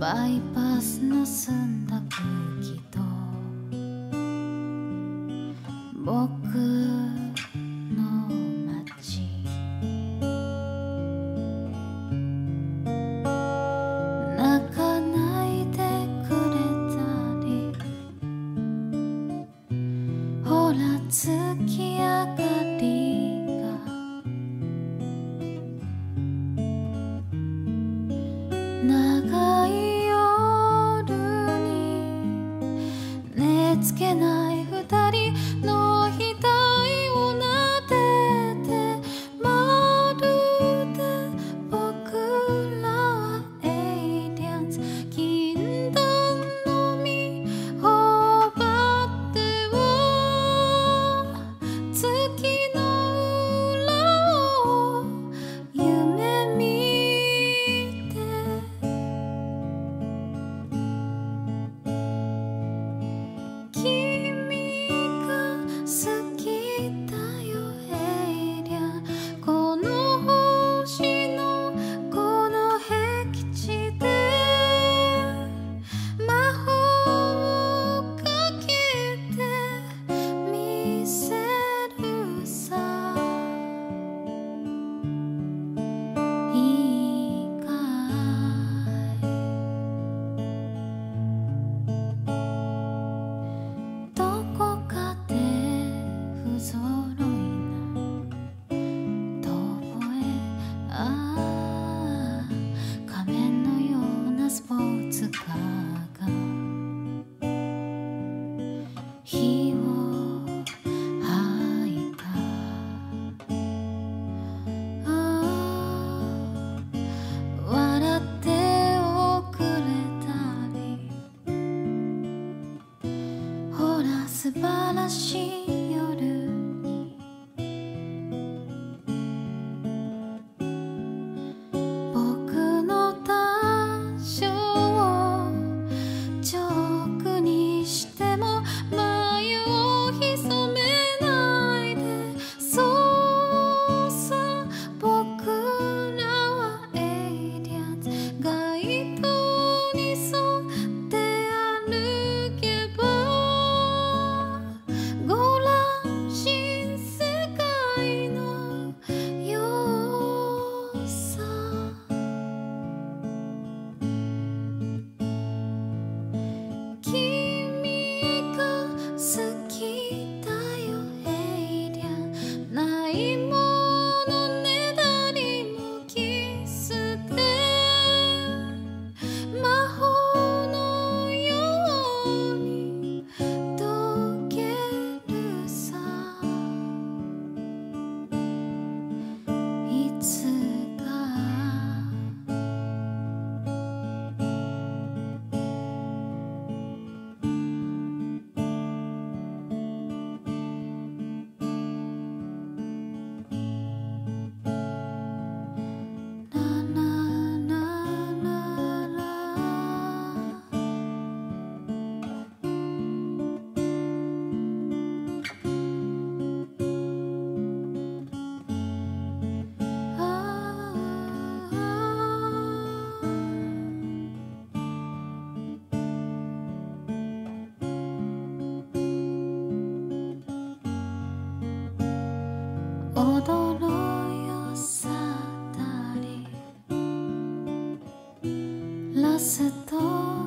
バイパスの澄んだ空気と僕の街、泣かないでくれたり、ほら月明かりが長い夜に寝つけない二人の額を撫でて、まるで僕らはエイリアンズ、禁断の実を奪っては月の裏を夢見て、君が好きだよエイリアン、この星のこの僻地で魔法をかけてみせるさ、いいかい。どこかで不揃いな遠吠え、ああ仮面のようなスポーツカーが火を吐いた、ああ笑っておくれたり、ほら素晴らしい夜に僕の誕生をジョークにしても眉を潜めないで、そうさ僕らはエイリアンズ、街灯に沿って歩けばご乱心世界のようさ、君が好きだよエイリアン、ないものねだりもキスで魔法のように溶けるさ、いつかラララララ、踊ろうよさたりラスト